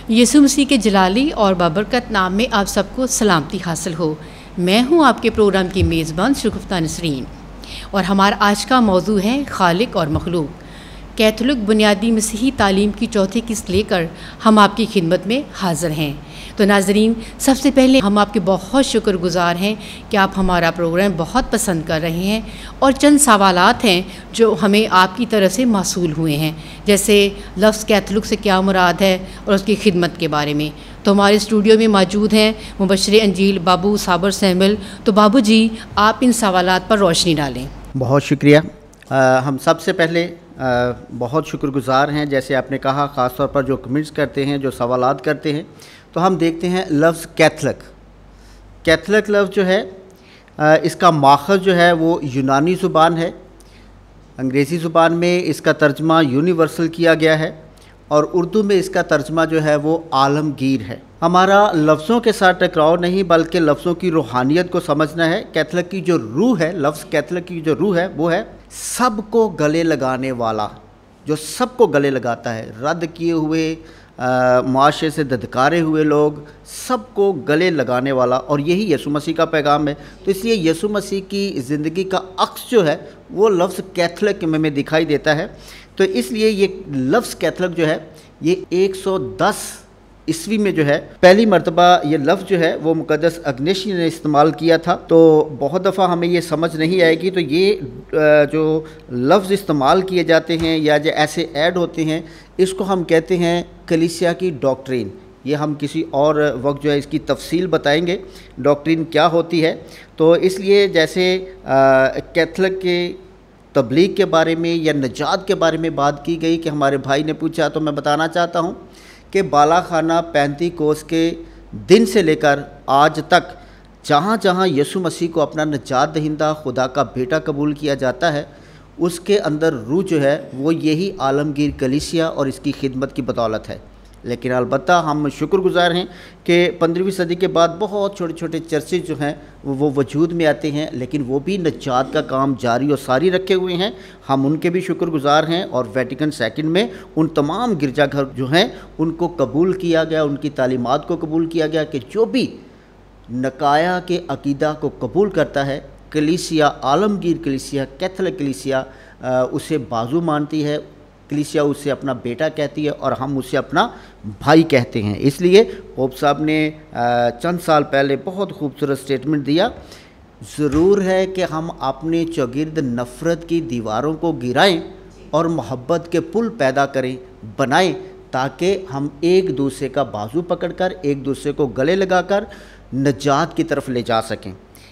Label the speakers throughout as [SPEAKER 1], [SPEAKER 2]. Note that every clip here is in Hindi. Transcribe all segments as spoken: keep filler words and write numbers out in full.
[SPEAKER 1] यीशु मसीह के जलाली और बाबरकत नाम में आप सबको सलामती हासिल हो। मैं हूं आपके प्रोग्राम की मेज़बान शगुफ्ता नसरीन और हमारा आज का मौजू है खालिक और मखलूक। कैथोलिक बुनियादी मसीही तालीम की चौथी किस्त लेकर हम आपकी खिदमत में हाज़िर हैं। तो नाज़रीन, सबसे पहले हम आपके बहुत शुक्रगुज़ार हैं कि आप हमारा प्रोग्राम बहुत पसंद कर रहे हैं और चंद सवालात हैं जो हमें आपकी तरफ से मौसूल हुए हैं, जैसे लफ्ज़ कैथोलिक से क्या मुराद है और उसकी खिदमत के बारे में। तो हमारे स्टूडियो में मौजूद हैं मुबश्शिर अंजील बाबू साबर सैमुअल। तो बाबू जी, आप इन सवालात पर रोशनी डालें।
[SPEAKER 2] बहुत शुक्रिया। आ, हम सबसे पहले आ, बहुत शुक्रगुज़ार हैं, जैसे आपने कहा, ख़ास तौर पर जो कमेंट्स करते हैं, जो सवालात करते हैं। तो हम देखते हैं लफ्ज़ कैथलिक। कैथलिक लफ्ज़ जो है आ, इसका माखज़ जो है वो यूनानी ज़ुबान है। अंग्रेज़ी ज़ुबान में इसका तर्जमा यूनिवर्सल किया गया है और उर्दू में इसका तर्जमा जो है वो आलमगीर है। हमारा लफ्ज़ों के साथ टकराव नहीं बल्कि लफ्ज़ों की रूहानियत को समझना है। कैथलिक की जो रूह है, लफ्ज़ कैथलिक की जो रूह है वो है सबको गले लगाने वाला, जो सबको गले लगाता है। रद्द किए हुए, माशरे से धदकारे हुए लोग, सबको गले लगाने वाला, और यही यीशु मसीह का पैगाम है। तो इसलिए यीशु मसीह की ज़िंदगी का अक्स जो है वो लफ्ज़ कैथलिक में, में दिखाई देता है। तो इसलिए ये लफ्ज़ कैथलिक जो है ये एक सौ दस ईस्वी में जो है पहली मर्तबा ये लफ्ज़ जो है वो मुक़द्दस अग्नेशियस ने इस्तेमाल किया था। तो बहुत दफ़ा हमें ये समझ नहीं आएगी। तो ये जो लफ्ज़ इस्तेमाल किए जाते हैं या जो ऐसे ऐड होते हैं, इसको हम कहते हैं कलीसिया की डॉक्ट्रिन। ये हम किसी और वक्त जो है इसकी तफसील बताएंगे, डॉक्ट्रिन क्या होती है। तो इसलिए जैसे कैथलिक के तबलीग के बारे में या नजात के बारे में बात की गई कि हमारे भाई ने पूछा, तो मैं बताना चाहता हूँ कि बालाखाना पैंती कोस के दिन से लेकर आज तक जहाँ जहाँ यीशु मसीह को अपना नजात दहिंदा, खुदा का बेटा कबूल किया जाता है, उसके अंदर रूह जो है वो यही आलमगीर कलीसिया और इसकी खिदमत की बदौलत है। लेकिन अलबत्ता हम शुक्रगुज़ार हैं कि पंद्रहवीं सदी के बाद बहुत छोटे छोटे चर्चेज जो हैं वो वजूद में आते हैं, लेकिन वो भी नजात का काम जारी और सारी रखे हुए हैं। हम उनके भी शुक्रगुज़ार हैं। और वेटिकन सेकंड में उन तमाम गिरजाघर जो हैं उनको कबूल किया गया, उनकी तालीमात को कबूल किया गया कि जो भी नकाया के अकीदा को कबूल करता है, कलीसिया, आलमगीर कलीसिया, कैथलिक कलीसिया उसे बाजू मानती है, कलीसिया उसे अपना बेटा कहती है और हम उसे अपना भाई कहते हैं। इसलिए पोप साहब ने चंद साल पहले बहुत खूबसूरत स्टेटमेंट दिया, ज़रूर है कि हम अपने चौगिर्द नफ़रत की दीवारों को गिराएं और मोहब्बत के पुल पैदा करें, बनाएं, ताकि हम एक दूसरे का बाजू पकड़कर, एक दूसरे को गले लगाकर नजात की तरफ ले जा सकें।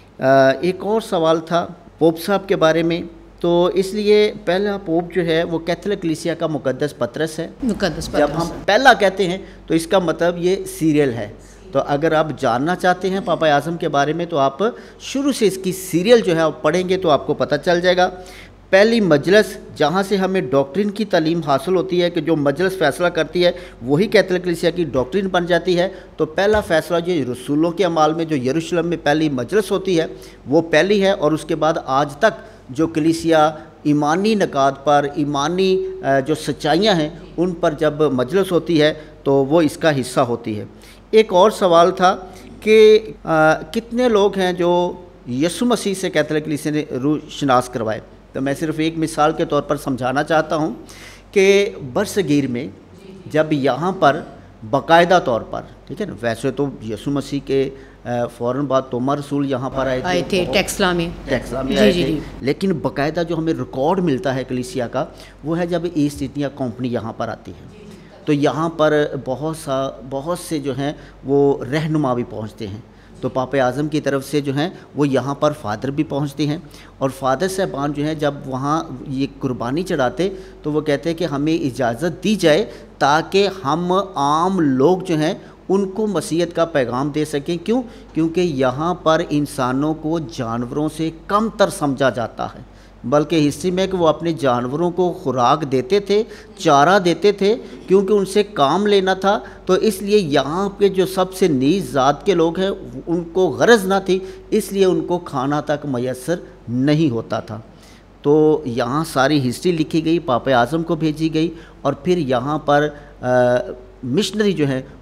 [SPEAKER 2] एक और सवाल था पोप साहब के बारे में। तो इसलिए पहला पोप जो है वो कैथलिक कलीसिया का मुक़द्दस पतरस है।
[SPEAKER 1] मुक़द्दस पतरस।
[SPEAKER 2] जब हम पहला कहते हैं तो इसका मतलब ये सीरियल है। तो अगर आप जानना चाहते हैं पापा आज़म के बारे में तो आप शुरू से इसकी सीरियल जो है आप पढ़ेंगे तो आपको पता चल जाएगा। पहली मजलिस जहाँ से हमें डॉक्ट्रिन की तालीम हासिल होती है कि जो मजलिस फ़ैसला करती है वही कैथलिक कलीसिया की डॉक्ट्रिन बन जाती है। तो पहला फ़ैसला जो रसूलों के अमाल में जो यरूशलेम में पहली मजलिस होती है वो पहली है, और उसके बाद आज तक जो कलीसिया ईमानी नकात पर, ईमानी जो सच्चाइयाँ हैं उन पर जब मजलिस होती है तो वो इसका हिस्सा होती है। एक और सवाल था कि कितने लोग हैं जो यीशु मसीह से कैथलिक कलीसिया ने रूह शनास करवाए। तो मैं सिर्फ एक मिसाल के तौर पर समझाना चाहता हूँ कि बरसगीर में जब यहाँ पर बाकायदा तौर पर, ठीक है ना, वैसे तो यीशु मसीह के फ़ौरन बाद तोमा रसूल यहाँ पर आए थे,
[SPEAKER 1] आए थे टेक्सला में
[SPEAKER 2] टेक्सला में आए थे। लेकिन बाकायदा जो हमें रिकॉर्ड मिलता है कलीसिया का वो है जब ईस्ट इंडिया कंपनी यहाँ पर आती है। तो यहाँ पर बहुत सा बहुत से जो हैं वो रहनुमा भी पहुँचते हैं। तो पापा आज़म की तरफ से जो हैं वो यहाँ पर फ़ादर भी पहुँचते हैं, और फ़ादर साहबान जो हैं जब वहाँ ये कुर्बानी चढ़ाते तो वो कहते हैं कि हमें इजाज़त दी जाए ताकि हम आम लोग जो हैं उनको मसीहत का पैगाम दे सकें। क्यों? क्योंकि यहाँ पर इंसानों को जानवरों से कमतर समझा जाता है, बल्कि हिस्ट्री में कि वो अपने जानवरों को खुराक देते थे, चारा देते थे, क्योंकि उनसे काम लेना था। तो इसलिए यहाँ के जो सबसे नीच ज़ात के लोग हैं उनको गरज ना थी, इसलिए उनको खाना तक मैसर नहीं होता था। तो यहाँ सारी हिस्ट्री लिखी गई, पापा आज़म को भेजी गई, और फिर यहाँ पर आ, मिशनरी जो है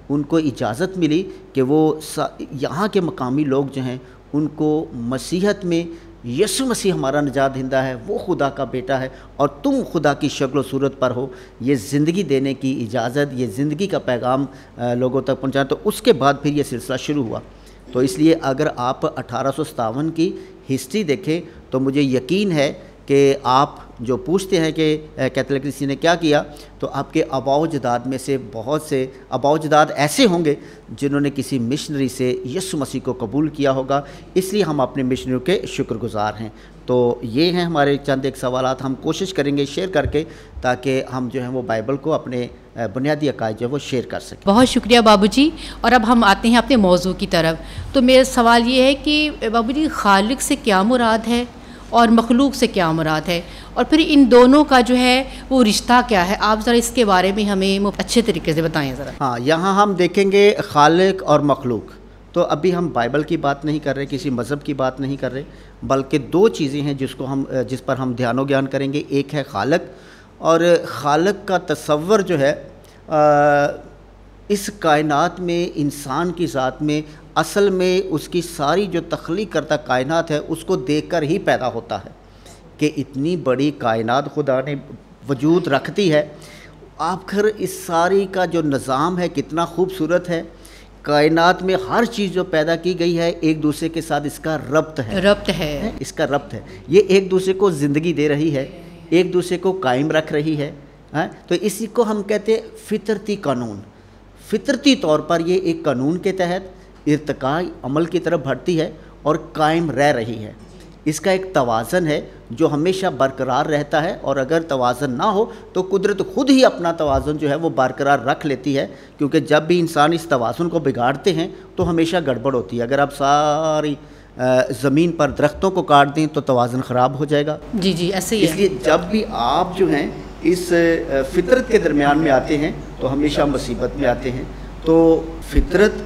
[SPEAKER 2] उनको इजाज़त मिली कि वो यहाँ के मकामी लोग जो हैं उनको मसीहत में यीशु मसीह हमारा निजात दहिंदा है, वो खुदा का बेटा है और तुम खुदा की शक्ल सूरत पर हो, ये ज़िंदगी देने की इजाज़त, ये ज़िंदगी का पैगाम लोगों तक पहुँचाएं। तो उसके बाद फिर ये सिलसिला शुरू हुआ। तो इसलिए अगर आप अठारह सौ सत्तावन की हिस्ट्री देखें तो मुझे यकीन है कि आप जो पूछते हैं कि कैथोलिक ने क्या किया, तो आपके आबाओ जदाद में से बहुत से आबाओ जदाद ऐसे होंगे जिन्होंने किसी मिशनरी से यीशु मसीह को कबूल किया होगा, इसलिए हम अपने मिशनरियों के शुक्रगुजार हैं। तो ये हैं हमारे चंद एक सवालात, हम कोशिश करेंगे शेयर करके ताकि हम जो है वो बाइबल को अपने बुनियादी अकायद जो है वो शेयर कर सकें।
[SPEAKER 1] बहुत शुक्रिया बाबूजी। और अब हम आते हैं अपने मौजू की तरफ। तो मेरा सवाल ये है कि बाबूजी, खालिक से क्या मुराद है और मखलूक से क्या मुराद है, और फिर इन दोनों का जो है वो रिश्ता क्या है? आप ज़रा इसके बारे में हमें अच्छे तरीके से बताएं ज़रा।
[SPEAKER 2] हाँ, यहाँ हम देखेंगे खालिक और मखलूक। तो अभी हम बाइबल की बात नहीं कर रहे, किसी मज़हब की बात नहीं कर रहे, बल्कि दो चीज़ें हैं जिसको हम जिस पर हम ध्यानो ज्ञान करेंगे। एक है खालिक, और खालिक का तसव्वुर जो है आ, इस कायनात में इंसान की ज़ात में असल में उसकी सारी जो तख्लीक करता कायनात है उसको देखकर ही पैदा होता है कि इतनी बड़ी कायनात खुदा ने वजूद रखती है। आखिर इस सारी का जो निज़ाम है कितना खूबसूरत है। कायनात में हर चीज़ जो पैदा की गई है एक दूसरे के साथ इसका रब्त है
[SPEAKER 1] रब्त है,
[SPEAKER 2] है इसका रब्त है। ये एक दूसरे को ज़िंदगी दे रही है, एक दूसरे को कायम रख रही है, है? तो इसी को हम कहते हैं फितरती कानून। फितरती तौर पर ये एक कानून के तहत इर्तिकाई अमल की तरफ बढ़ती है और कायम रह रही है। इसका एक तवाज़न है जो हमेशा बरकरार रहता है, और अगर तवाज़न ना हो तो कुदरत खुद ही अपना तवाज़न जो है वो बरकरार रख लेती है, क्योंकि जब भी इंसान इस तवाज़न को बिगाड़ते हैं तो हमेशा गड़बड़ होती है। अगर आप सारी ज़मीन पर दरख्तों को काट दें तो तवाज़न ख़राब हो जाएगा।
[SPEAKER 1] जी जी ऐसे ही है।
[SPEAKER 2] इसलिए जब भी आप जो हैं इस फितरत के दरमियान में आते हैं तो हमेशा मुसीबत में आते हैं। तो फितरत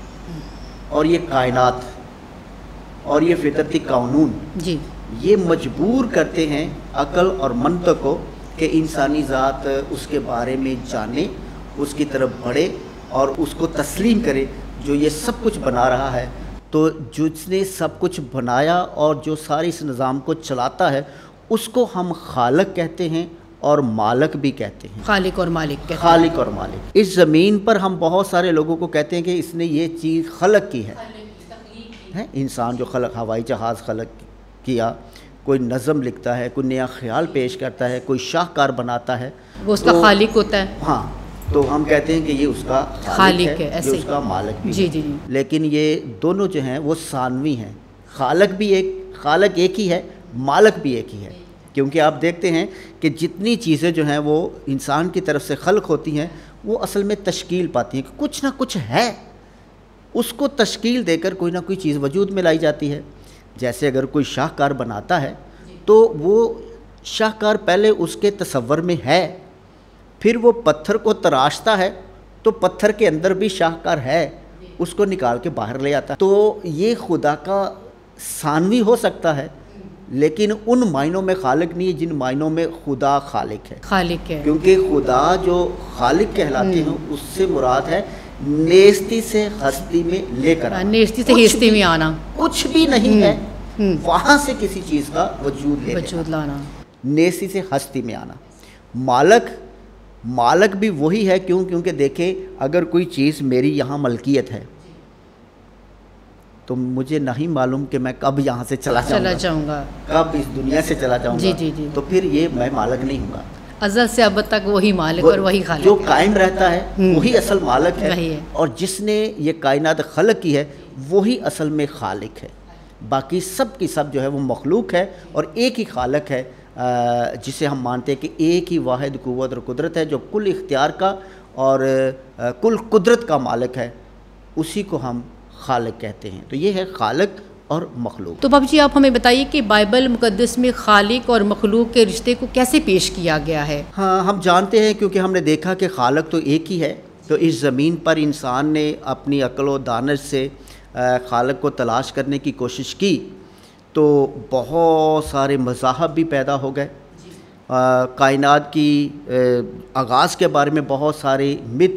[SPEAKER 2] और ये कायनात और ये फितरती कानून
[SPEAKER 1] जी
[SPEAKER 2] ये मजबूर करते हैं अकल और मंतक को कि इंसानी ज़ात उसके बारे में जाने, उसकी तरफ बढ़े और उसको तस्लीम करे जो ये सब कुछ बना रहा है। तो जिसने सब कुछ बनाया और जो सारी इस निज़ाम को चलाता है उसको हम खालिक कहते हैं और मालिक भी कहते हैं।
[SPEAKER 1] खालिक और मालिक कहते हैं।
[SPEAKER 2] खालिक और मालिक। इस ज़मीन पर हम बहुत सारे लोगों को कहते हैं कि इसने ये चीज़ खलक की है, है? इंसान जो खलक, हवाई जहाज़ खलक किया, कोई नज़म लिखता है, कोई नया ख्याल पेश करता है, कोई शाहकार बनाता है,
[SPEAKER 1] वो उसका तो, खालिक होता है।
[SPEAKER 2] हाँ, तो हम कहते हैं कि ये उसका
[SPEAKER 1] खालिक है, है
[SPEAKER 2] ऐसे उसका मालिक भी
[SPEAKER 1] जी,
[SPEAKER 2] है।
[SPEAKER 1] जी जी।
[SPEAKER 2] लेकिन ये दोनों जो हैं वो सानवी हैं। खालिक भी एक खालिक एक ही है, मालिक भी एक ही है। क्योंकि आप देखते हैं कि जितनी चीज़ें जो हैं वो इंसान की तरफ से खल्क होती हैं वो असल में तश्कील पाती हैं कि कुछ ना कुछ है, उसको तश्कील देकर कोई ना कोई चीज़ वजूद में लाई जाती है। जैसे अगर कोई शाहकार बनाता है तो वो शाहकार पहले उसके तसव्वुर में है, फिर वो पत्थर को तराशता है तो पत्थर के अंदर भी शाहकार है, उसको निकाल के बाहर ले आता है। तो ये खुदा का सानवी हो सकता है, लेकिन उन मायनों में खालिक नहीं है जिन मायनों में खुदा खालिक है।
[SPEAKER 1] खालिक है
[SPEAKER 2] क्योंकि खुदा जो खालिक कहलाते हैं उससे मुराद है नेस्ती से हस्ती में लेकर आना,
[SPEAKER 1] नेस्ती से हस्ती में आना।
[SPEAKER 2] कुछ भी नहीं है वहाँ से किसी चीज़ का वजूद ले
[SPEAKER 1] वजूद लाना,
[SPEAKER 2] नेस्ती से हस्ती में आना। मालक मालक भी वही है। क्यों? क्योंकि देखें, अगर कोई चीज़ मेरी यहाँ मलकियत है तो मुझे नहीं मालूम कि मैं कब यहाँ से चला
[SPEAKER 1] चला जाऊँगा,
[SPEAKER 2] कब इस दुनिया से चला जाऊँगा।
[SPEAKER 1] जी जी जी।
[SPEAKER 2] तो फिर ये मैं मालिक नहीं हूँगा।
[SPEAKER 1] अज़ल से अब तक वही मालिक और वही खालिक
[SPEAKER 2] जो कायम रहता है वही असल मालिक है,
[SPEAKER 1] है। और
[SPEAKER 2] जिसने ये कायनात खलक की है वही असल में खालिक है। बाकी सब की सब जो है वो मखलूक है और एक ही खालिक है जिसे हम मानते हैं कि एक ही वाहिद कुव्वत और कुदरत है जो कुल इख्तियार का और कुल कुदरत का मालिक है, उसी को हम खालिक कहते हैं। तो ये है खालिक और मखलूक।
[SPEAKER 1] तो बाबू जी आप हमें बताइए कि बाइबल मुकद्दस में खालिक और मखलूक के रिश्ते को कैसे पेश किया गया है?
[SPEAKER 2] हाँ, हम जानते हैं क्योंकि हमने देखा कि खालिक तो एक ही है। तो इस ज़मीन पर इंसान ने अपनी अक्ल व दानिश से खालिक को तलाश करने की कोशिश की तो बहुत सारे मज़ाहब भी पैदा हो गए। कायनात की आगाज़ के बारे में बहुत सारे मिथ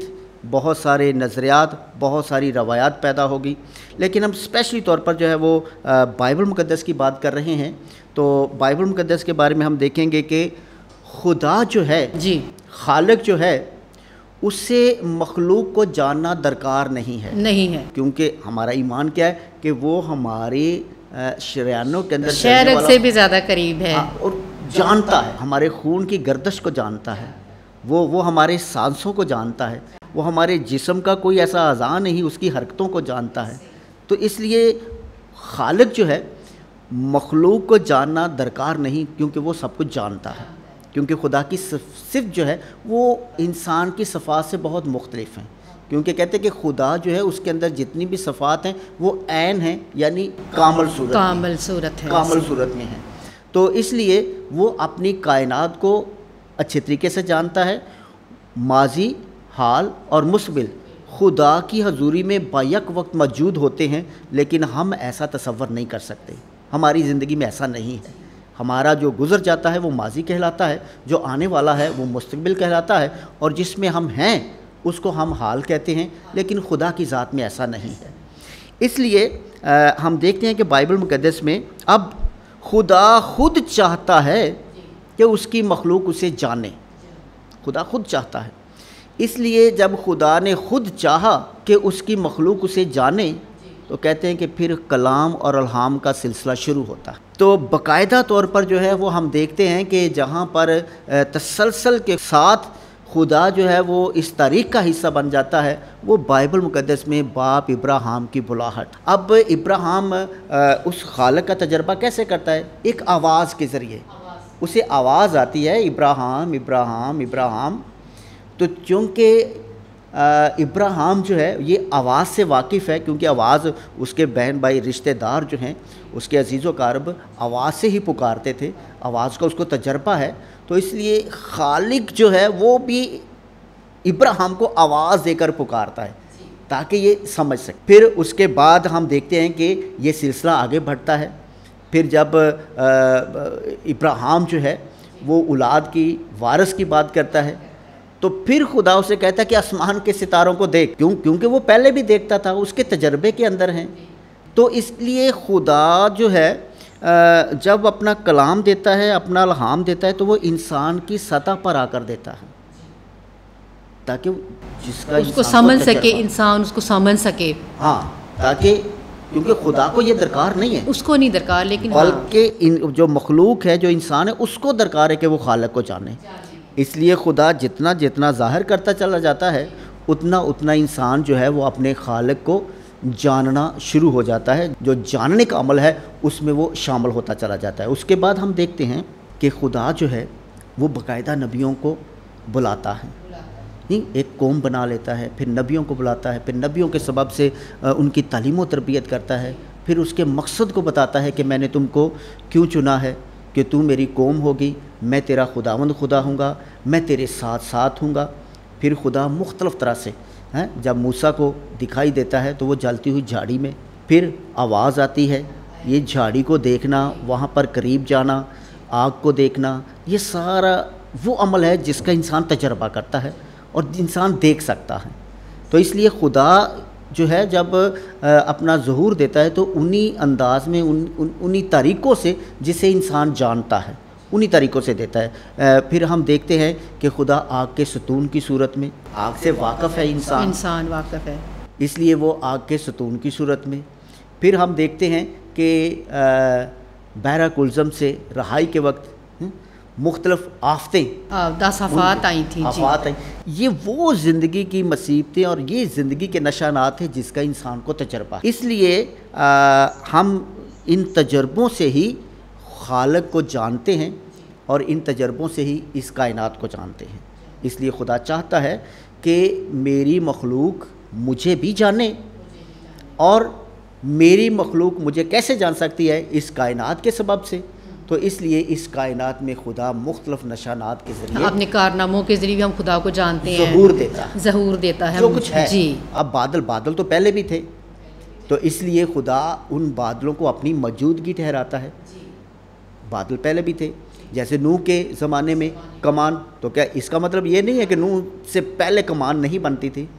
[SPEAKER 2] बहुत सारे नज़रियात, बहुत सारी रवायात पैदा होगी। लेकिन हम स्पेशली तौर पर जो है वो बाइबल मुक़द्दस की बात कर रहे हैं। तो बाइबल मुक़द्दस के बारे में हम देखेंगे कि खुदा जो है
[SPEAKER 1] जी,
[SPEAKER 2] खालिक जो है, उससे मखलूक को जानना दरकार नहीं है
[SPEAKER 1] नहीं है,
[SPEAKER 2] क्योंकि हमारा ईमान क्या है कि वो हमारे शरियानों के अंदर
[SPEAKER 1] शरीयत से भी ज़्यादा करीब है।
[SPEAKER 2] हाँ, और जानता है, हमारे खून की गर्दिश को जानता है, वो वो हमारे सांसों को जानता है, वो हमारे जिस्म का कोई ऐसा अज़ा नहीं, उसकी हरकतों को जानता है। तो इसलिए खालिक जो है मखलूक को जानना दरकार नहीं, क्योंकि वो सब कुछ जानता है। क्योंकि खुदा की सिफ़ जो है वो इंसान की सफ़ात से बहुत मुख्तलिफ हैं, क्योंकि कहते हैं कि खुदा जो है उसके अंदर जितनी भी सफ़ात हैं वो ऐन हैं, यानी कामल सूरत
[SPEAKER 1] कामल सूरत है,
[SPEAKER 2] कामल सूरत में हैं। तो इसलिए वो अपनी कायनात को अच्छे तरीके से जानता है। माजी, हाल और मुस्तक़बिल खुदा की हजूरी में बायक वक्त मौजूद होते हैं, लेकिन हम ऐसा तसव्वुर नहीं कर सकते। हमारी ज़िंदगी में ऐसा नहीं है। हमारा जो गुज़र जाता है वो माजी कहलाता है, जो आने वाला है वो मुस्तक़बिल कहलाता है, और जिसमें हम हैं उसको हम हाल कहते हैं। लेकिन खुदा की ज़ात में ऐसा नहीं है। इसलिए आ, हम देखते हैं कि बाइबल मुक़द्दस में अब खुदा खुद चाहता है कि उसकी मखलूक उसे जाने। खुदा खुद चाहता है, इसलिए जब खुदा ने खुद चाहा कि उसकी मखलूक उसे जाने, तो कहते हैं कि फिर कलाम और अलहाम का सिलसिला शुरू होता है। तो बाकायदा तौर पर जो है वो हम देखते हैं कि जहाँ पर तसलसल के साथ खुदा जो है वो इस तारीख़ का हिस्सा बन जाता है, वो बाइबल मुक़द्दस में बाप इब्राहिम की बुलाहट। अब इब्राहिम उस खालिक का तजर्बा कैसे करता है? एक आवाज़ के ज़रिए उसे आवाज़ आती है, इब्राहिम इब्राहिम इब्राहिम। तो चूँकि इब्राहिम जो है ये आवाज़ से वाकिफ़ है, क्योंकि आवाज़ उसके बहन भाई रिश्तेदार जो हैं उसके अजीज़ व क़ारब आवाज़ से ही पुकारते थे, आवाज़ का उसको तजर्बा है। तो इसलिए खालिक जो है वो भी इब्राहिम को आवाज़ देकर पुकारता है ताकि ये समझ सके। फिर उसके बाद हम देखते हैं कि ये सिलसिला आगे बढ़ता है। फिर जब इब्राहिम जो है वो औलाद की वारिस की बात करता है, तो फिर खुदा उसे कहता है कि आसमान के सितारों को देख, क्यों? क्योंकि वो पहले भी देखता था, उसके तजर्बे के अंदर हैं। तो इसलिए खुदा जो है जब अपना कलाम देता है, अपना अलहाम देता है, तो वो इंसान की सतह पर आकर देता है ताकि जिसका
[SPEAKER 1] उसको समझ सके, इंसान उसको समझ सके।
[SPEAKER 2] हाँ, ताकि क्योंकि खुदा को ये दरकार नहीं है,
[SPEAKER 1] उसको नहीं दरकार, लेकिन
[SPEAKER 2] बल्कि इन जो मखलूक है, जो इंसान है, उसको दरकार है कि वो खालिक को जाने। इसलिए खुदा जितना जितना ज़ाहिर करता चला जाता है, उतना उतना इंसान जो है वो अपने खालिक को जानना शुरू हो जाता है। जो जानने का अमल है उसमें वो शामिल होता चला जाता है। उसके बाद हम देखते हैं कि खुदा जो है वो बाकायदा नबियों को बुलाता है, नहीं, एक कौम बना लेता है, फिर नबियों को बुलाता है, फिर नबियों के सबब से उनकी तालीम व तरबियत करता है, फिर उसके मकसद को बताता है कि मैंने तुमको क्यों चुना है, कि तू मेरी कौम होगी, मैं तेरा खुदावंद खुदा हूँगा, मैं तेरे साथ साथ हूँगा। फिर खुदा मुख्तलिफ़ तरह से हैं, जब मूसा को दिखाई देता है तो वो जलती हुई झाड़ी में, फिर आवाज़ आती है, ये झाड़ी को देखना, वहाँ पर करीब जाना, आग को देखना, ये सारा वो अमल है जिसका इंसान तजर्बा करता है और इंसान देख सकता है। तो इसलिए खुदा जो है जब अपना ज़हूर देता है तो उन्हीं अंदाज में, उन, उन उन्हीं तरीक़ों से जिसे इंसान जानता है, उन्हीं तरीक़ों से देता है। फिर हम देखते हैं कि खुदा आग के सतून की सूरत में, आग से वाक़फ़ है इंसान
[SPEAKER 1] इंसान वाक़फ़ है,
[SPEAKER 2] इसलिए वो आग के सतून की सूरत में। फिर हम देखते हैं कि बहरा कुलज़म से रहाई के वक्त मुख्तलिफ़ आफतें,
[SPEAKER 1] दस आफात आई थी,
[SPEAKER 2] आफात आई। ये वो ज़िंदगी की मुसीबतें और ये ज़िंदगी के निशानात हैं जिसका इंसान को तजर्बा। इसलिए आ, हम इन तजर्बों से ही खालिक को जानते हैं और इन तजर्बों से ही इस कायनात को जानते हैं। इसलिए खुदा चाहता है कि मेरी मखलूक मुझे भी जाने, और मेरी मखलूक मुझे कैसे जान सकती है? इस कायनात के सबब से। तो इसलिए इस कायनात में खुदा मुख्तलिफ़ निशानात के ज़रिए,
[SPEAKER 1] अपने कारनामों के ज़रिए हम खुदा को जानते हैं,
[SPEAKER 2] ज़हूर देता है,
[SPEAKER 1] ज़हूर देता है
[SPEAKER 2] जो कुछ है
[SPEAKER 1] जी।
[SPEAKER 2] अब बादल बादल तो पहले भी थे, तो इसलिए खुदा उन बादलों को अपनी मौजूदगी ठहराता है। बादल पहले भी थे, जैसे नूह के ज़माने में कमान, तो क्या इसका मतलब ये नहीं है कि नूह से पहले कमान नहीं बनती थी?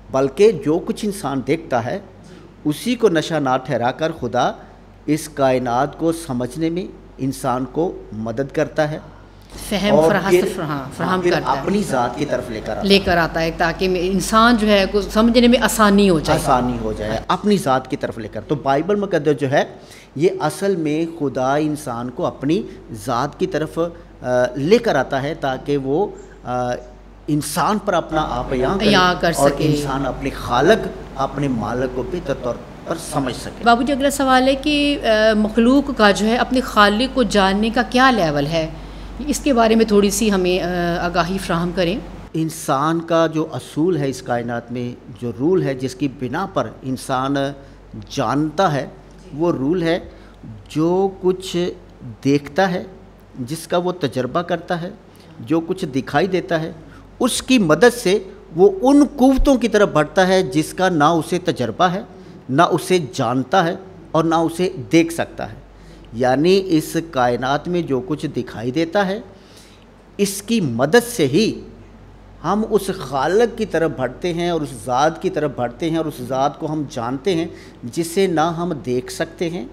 [SPEAKER 2] बल्कि जो कुछ इंसान देखता है उसी को नशा ना ठहराकर खुदा इस कायनात को समझने में इंसान को मदद करता है,
[SPEAKER 1] फहम
[SPEAKER 2] और
[SPEAKER 1] फराहत
[SPEAKER 2] फिर-
[SPEAKER 1] फराह- फराहम
[SPEAKER 2] फिर
[SPEAKER 1] करता है,
[SPEAKER 2] अपनी ज़ात की तरफ लेकर आता है,
[SPEAKER 1] लेकर आता है, ताकि इंसान जो है को समझने में आसानी हो जाए।
[SPEAKER 2] आसानी हो जाए अपनी ज़ात की तरफ लेकर। तो बाइबल मुकद्दस जो है ये असल में खुदा इंसान को अपनी ज़ात की तरफ अ, लेकर आता है ताकि वो अ, इंसान पर अपना आप यहाँ
[SPEAKER 1] यहाँ कर
[SPEAKER 2] और
[SPEAKER 1] सके।
[SPEAKER 2] इंसान अपने खालक अपने मालिक को बेहतर तौर पर समझ सके।
[SPEAKER 1] बाबूजी, अगला सवाल है कि अ, मखलूक का जो है अपने खालिक को जानने का क्या लेवल है, इसके बारे में थोड़ी सी हमें अ, आगाही फ्राहम करें।
[SPEAKER 2] इंसान का जो असूल है इस कायनात में, जो रूल है जिसकी बिना पर इंसान जानता है, वो रूल है जो कुछ देखता है, जिसका वो तजर्बा करता है, जो कुछ दिखाई देता है, उसकी मदद से वो उन कुव्वतों की तरफ बढ़ता है जिसका ना उसे तजर्बा है, ना उसे जानता है और ना उसे देख सकता है। यानी इस कायनात में जो कुछ दिखाई देता है, इसकी मदद से ही हम उस खालक की तरफ बढ़ते हैं और उस ज़ात की तरफ बढ़ते हैं और उस ज़ात को हम जानते हैं जिसे ना हम देख सकते हैं,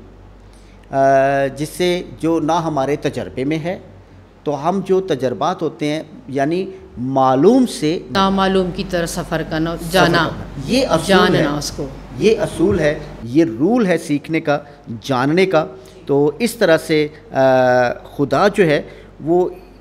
[SPEAKER 2] जिससे जो ना हमारे तजर्बे में है। तो हम जो तजर्बात होते हैं यानी मालूम से
[SPEAKER 1] नामालूम की तरफ सफ़र करना, जाना,
[SPEAKER 2] ये असूल
[SPEAKER 1] जानना
[SPEAKER 2] है,
[SPEAKER 1] उसको,
[SPEAKER 2] ये असूल है, ये रूल है सीखने का, जानने का। तो इस तरह से आ, खुदा जो है वो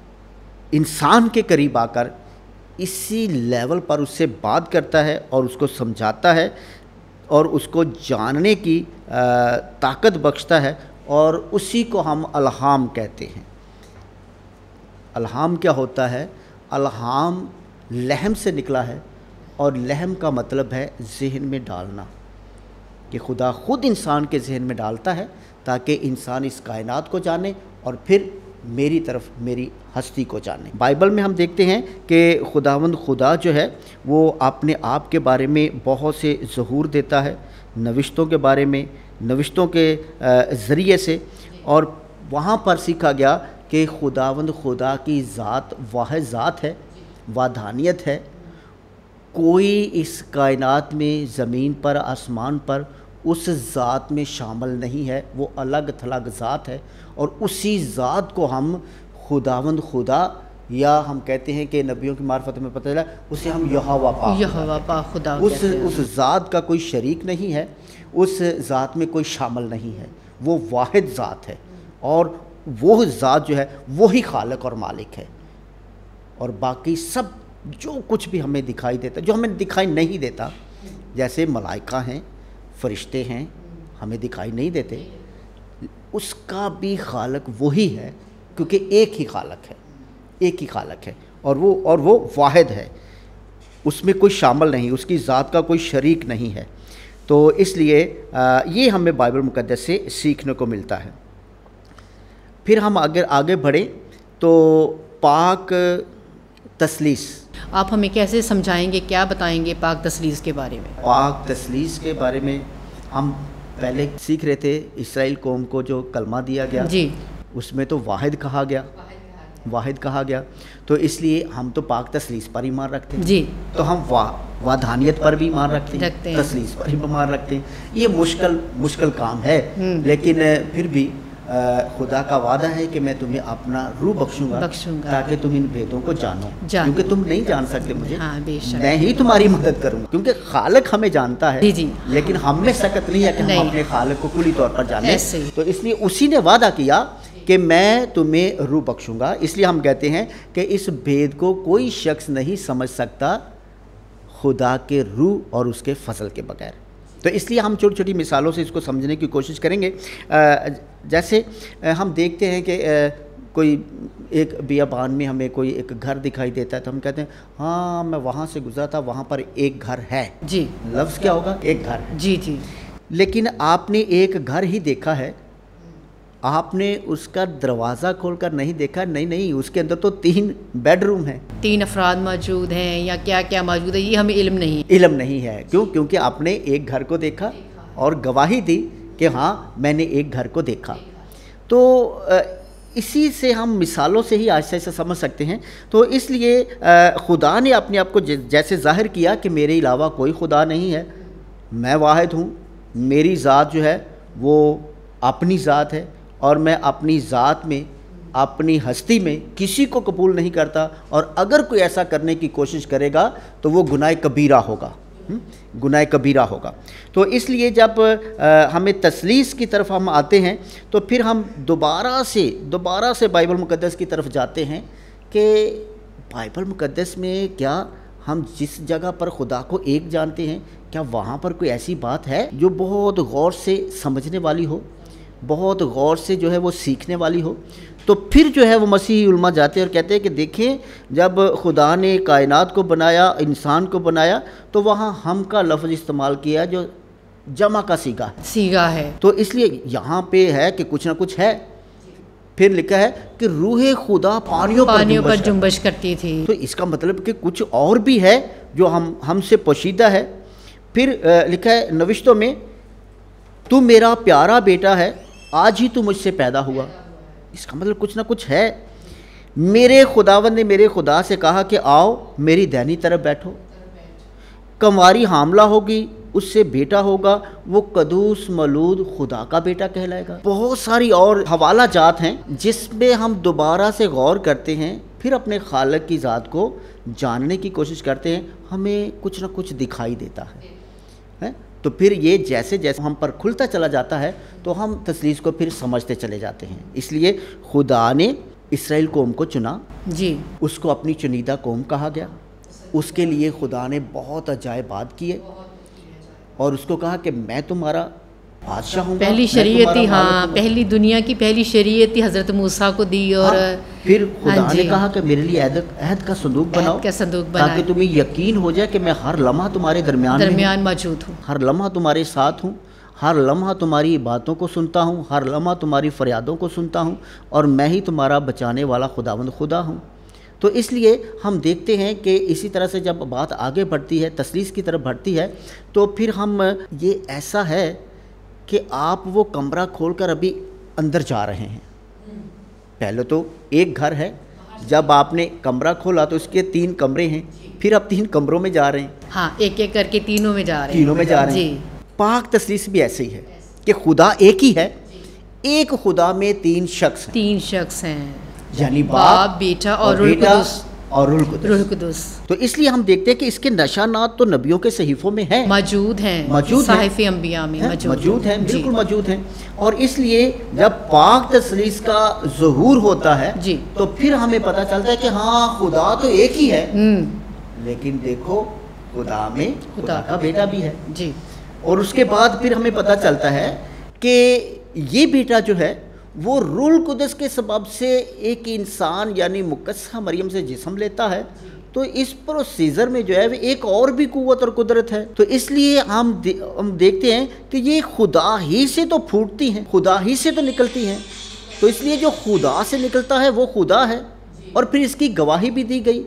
[SPEAKER 2] इंसान के करीब आकर इसी लेवल पर उससे बात करता है और उसको समझाता है और उसको जानने की आ, ताकत बख्शता है, और उसी को हम अलहाम कहते हैं। अलहाम क्या होता है? अलहाम लहम से निकला है, और लहम का मतलब है जहन में डालना, कि खुदा खुद इंसान के जहन में डालता है ताकि इंसान इस कायनात को जाने और फिर मेरी तरफ, मेरी हस्ती को जाने। बाइबल में हम देखते हैं कि खुदावंद खुदा जो है वो अपने आप के बारे में बहुत से ज़हूर देता है, नविश्तों के बारे में, नविश्तों के ज़रिए से। और वहाँ पर सीखा गया कि खुदावंद खुदा की ज़ात वाहिद ज़ात है, वादानियत है। कोई इस कायनात में, ज़मीन पर, आसमान पर उस ज़ात में शामिल नहीं है, वो अलग थलग ज़ात है। और उसी ज़ात को हम खुदावंद खुदा, या हम कहते हैं कि नबियों की मार्फत में पता चला, उसे हम यहोवा पाक
[SPEAKER 1] यहोवा पाक खुदा
[SPEAKER 2] उस
[SPEAKER 1] कहते हैं।
[SPEAKER 2] उस ज़ात का कोई शरीक नहीं है, उस ज़ात में कोई शामिल नहीं है, वो वाहिद ज़ात है। और वो ज़ात जो है वही खालिक और मालिक है। और बाकी सब जो कुछ भी हमें दिखाई देता, जो हमें दिखाई नहीं देता, जैसे मलाइका हैं, फरिश्ते हैं, हमें दिखाई नहीं देते, उसका भी खालिक वही है, क्योंकि एक ही खालिक है, एक ही खालिक है, और वो और वो वाहिद है, उसमें कोई शामिल नहीं, उसकी ज़ात का कोई शरीक नहीं है। तो इसलिए आ, ये हमें बाइबल मुकद्दस से सीखने को मिलता है। फिर हम आगे आगे बढ़े तो पाक तसलीस,
[SPEAKER 1] आप हमें कैसे समझाएंगे, क्या बताएंगे पाक तसलीस के बारे में?
[SPEAKER 2] पाक तसलीस के बारे में हम पहले सीख रहे थे। इस्राएल कौम को जो कलमा दिया गया
[SPEAKER 1] जी,
[SPEAKER 2] उसमें तो वाहिद कहा गया, वाहिद कहा गया। तो इसलिए हम तो पाक तसलीस पर ईमान रखते हैं
[SPEAKER 1] जी,
[SPEAKER 2] तो हम वा वादानियत पर भी ईमान रखते हैं,
[SPEAKER 1] रखते हैं।
[SPEAKER 2] तसलीस पर भी ईमान रखते हैं। ये मुश्किल मुश्किल काम है, लेकिन फिर भी आ, खुदा का वादा है कि मैं तुम्हें अपना रूह बख्शूंगा,
[SPEAKER 1] बख्शूंगा।
[SPEAKER 2] ताकि तुम इन भेदों को जानो,
[SPEAKER 1] जानो।
[SPEAKER 2] क्योंकि तुम नहीं जान सकते मुझे,
[SPEAKER 1] हाँ, बेशक।
[SPEAKER 2] मैं ही तुम्हारी मदद करूंगा। क्योंकि खालिक हमें जानता है,
[SPEAKER 1] जी, जी।
[SPEAKER 2] लेकिन हम में सकत नहीं है कि
[SPEAKER 1] नहीं।
[SPEAKER 2] हम अपने खालिक को कुली तौर पर जाने।
[SPEAKER 1] ऐसे ही।
[SPEAKER 2] तो इसलिए उसी ने वादा किया कि मैं तुम्हें रूह बख्शूंगा। इसलिए हम कहते हैं कि इस भेद को कोई शख्स नहीं समझ सकता खुदा के रूह और उसके फजल के बगैर। तो इसलिए हम छोटी छोटी मिसालों से इसको समझने की कोशिश करेंगे। जैसे हम देखते हैं कि कोई एक बियाबान में हमें कोई एक घर दिखाई देता है, तो हम कहते हैं हाँ मैं वहाँ से गुजरा था, वहाँ पर एक घर है।
[SPEAKER 1] जी,
[SPEAKER 2] लफ्ज़ क्या होगा? एक घर है।
[SPEAKER 1] जी, जी।
[SPEAKER 2] लेकिन आपने एक घर ही देखा है, आपने उसका दरवाज़ा खोलकर नहीं देखा। नहीं नहीं, उसके अंदर तो तीन बेडरूम हैं,
[SPEAKER 1] तीन अफराद मौजूद हैं या क्या क्या मौजूद है, ये हमें इल्म नहीं है।
[SPEAKER 2] इल्म नहीं है। क्यों? क्योंकि आपने एक घर को देखा और गवाही दी कि हाँ मैंने एक घर को देखा। तो इसी से हम मिसालों से ही आहिस्ता आहिस्ता समझ सकते हैं। तो इसलिए खुदा ने अपने आप को जैसे ज़ाहिर किया कि मेरे अलावा कोई खुदा नहीं है, मैं वाहिद हूँ, मेरी ज़ात जो है वो अपनी ज़ात है और मैं अपनी ज़ात में, अपनी हस्ती में किसी को कबूल नहीं करता, और अगर कोई ऐसा करने की कोशिश करेगा तो वो गुनाह कबीरा होगा, गुनाह कबीरा होगा। तो इसलिए जब आ, हमें तसलीस की तरफ हम आते हैं तो फिर हम दोबारा से दोबारा से बाइबल मुक़द्दस की तरफ जाते हैं कि बाइबल मुक़द्दस में क्या हम जिस जगह पर खुदा को एक जानते हैं, क्या वहाँ पर कोई ऐसी बात है जो बहुत गौर से समझने वाली हो, बहुत गौर से जो है वो सीखने वाली हो। तो फिर जो है वो मसीही उलमा जाते हैं और कहते हैं कि देखें, जब खुदा ने कायनात को बनाया, इंसान को बनाया, तो वहाँ हम का लफ्ज़ इस्तेमाल किया जो जमा का सीगा
[SPEAKER 1] सीगा है।
[SPEAKER 2] तो इसलिए यहाँ पे है कि कुछ ना कुछ है। फिर लिखा है कि रूहे खुदा पानियों
[SPEAKER 1] पानियों
[SPEAKER 2] पर
[SPEAKER 1] पर जुम्बश करती थी।
[SPEAKER 2] तो इसका मतलब कि कुछ और भी है जो हम हमसे पोशीदा है। फिर लिखा है नविश्तों में, तू मेरा प्यारा बेटा है, आज ही तू मुझसे पैदा हुआ। इसका मतलब कुछ ना कुछ है। मेरे खुदावंद ने मेरे खुदा से कहा कि आओ मेरी दाहिनी तरफ बैठो। कंवारी हामला होगी, उससे बेटा होगा, वो कदूस मलूद खुदा का बेटा कहलाएगा। बहुत सारी और हवाला जात हैं जिसमें हम दोबारा से गौर करते हैं, फिर अपने खालिक की ज़ात को जानने की कोशिश करते हैं, हमें कुछ ना कुछ दिखाई देता है, है? तो फिर ये जैसे जैसे हम पर खुलता चला जाता है तो हम तसलीस को फिर समझते चले जाते हैं। इसलिए खुदा ने इसराइल कौम को चुना
[SPEAKER 1] जी,
[SPEAKER 2] उसको अपनी चुनीदा कौम कहा गया। उसके लिए खुदा ने बहुत अजायबात किए और उसको कहा कि मैं तुम्हारा बादशाह हूँ।
[SPEAKER 1] पहली शरीयत, हाँ, पहली दुनिया की पहली शरीयत हज़रत मूसा को दी। और
[SPEAKER 2] हाँ, फिर खुदा
[SPEAKER 1] हाँ
[SPEAKER 2] ने कहा कि मेरे लिए अहद अहद का संदूक बनाओ,
[SPEAKER 1] का संदूक बनाओ,
[SPEAKER 2] ताकि तुम्हें यकीन हो जाए कि मैं हर लम्हा तुम्हारे दरमियान
[SPEAKER 1] दरमियान मौजूद हूँ,
[SPEAKER 2] हर लम्हा तुम्हारे साथ हूँ, हर लम्हा तुम्हारी बातों को सुनता हूँ, हर लम्हा तुम्हारी फरियादों को सुनता हूँ, और मैं ही तुम्हारा बचाने वाला खुदावंद खुदा हूँ। तो इसलिए हम देखते हैं कि इसी तरह से जब बात आगे बढ़ती है, तसलीस की तरफ बढ़ती है, तो फिर हम ये ऐसा है कि आप वो कमरा खोलकर अभी अंदर जा रहे हैं। पहले तो एक घर है, जब आपने कमरा खोला तो उसके तीन कमरे हैं, फिर आप तीन कमरों में जा रहे हैं।
[SPEAKER 1] हाँ, एक एक करके तीनों में जा रहे हैं,
[SPEAKER 2] तीनों में जा रहे हैं। पाक तसलीस भी ऐसे ही है कि खुदा एक ही है, एक खुदा में तीन शख्स हैं,
[SPEAKER 1] तीन शख्स हैं,
[SPEAKER 2] यानी
[SPEAKER 1] बाप, बेटा और रूह कुदस
[SPEAKER 2] और रूह कुदस।
[SPEAKER 1] रूह कुदस।
[SPEAKER 2] तो इसलिए हम देखते हैं कि इसके निशानात तो नबियों के सहीफों में हैं,
[SPEAKER 1] मौजूद हैं,
[SPEAKER 2] मौजूद
[SPEAKER 1] साहिफ़े अंबिया में
[SPEAKER 2] मौजूद हैं, बिल्कुल मौजूद हैं। और इसलिए जब पाक तसलीस का ज़हूर होता है
[SPEAKER 1] जी,
[SPEAKER 2] तो फिर हमें पता चलता है कि हाँ, खुदा तो एक ही है, लेकिन देखो खुदा में खुदा का बेटा भी है
[SPEAKER 1] जी।
[SPEAKER 2] और उसके बाद फिर हमें पता चलता है कि ये बेटा जो है वो रूह कुदस के सबब से एक इंसान यानी मुकस्सा मरियम से जिस्म लेता है। तो इस प्रोसीजर में जो है वो एक और भी कुव्वत और कुदरत है। तो इसलिए हम दे, हम देखते हैं कि ये खुदा ही से तो फूटती हैं, खुदा ही से तो निकलती हैं। तो इसलिए जो खुदा से निकलता है वो खुदा है। और फिर इसकी गवाही भी दी गई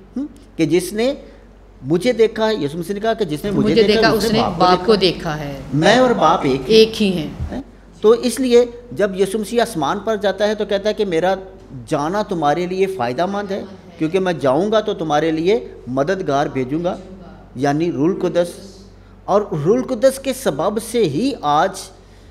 [SPEAKER 2] कि जिसने मुझे देखा है, यीशु मसीह ने कहा कि जिसने मुझे, मुझे देखा, देखा उसने बाप, बाप को देखा है। मैं और बाप एक ही,
[SPEAKER 1] एक ही हैं है?
[SPEAKER 2] तो इसलिए जब यीशु मसीह आसमान पर जाता है तो कहता है कि मेरा जाना तुम्हारे लिए फ़ायदामंद है, क्योंकि मैं जाऊंगा तो तुम्हारे लिए मददगार भेजूंगा, यानी रूह कुदस। और रूह कुदस के सबब से ही आज